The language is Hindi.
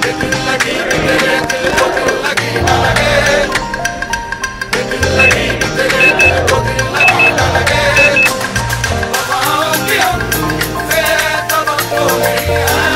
दिल लगी तेरे दिल को दिल लगी न लगे, दिल लगी तेरे दिल को दिल लगी न लगे, वफा की हमसे तवक्को नहीं है।